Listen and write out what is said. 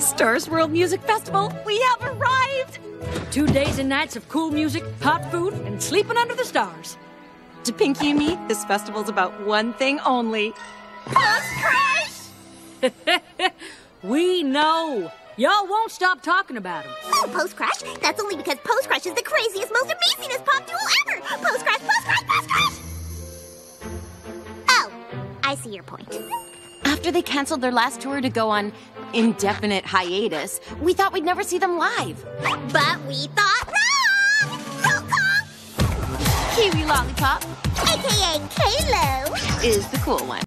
Stars World Music Festival, we have arrived! 2 days and nights of cool music, hot food, and sleeping under the stars. To Pinky and me, this festival's about one thing only. Post-crash! We know. Y'all won't stop talking about him. Oh, post-crash? That's only because post-crash is the craziest, most amazingest pop duel ever! Post-crash, post-crash, post-crash! Oh, I see your point. After they canceled their last tour to go on indefinite hiatus, we thought we'd never see them live. But we thought wrong! Roll call! Kiwi Lollipop AKA Kalo! is the cool one.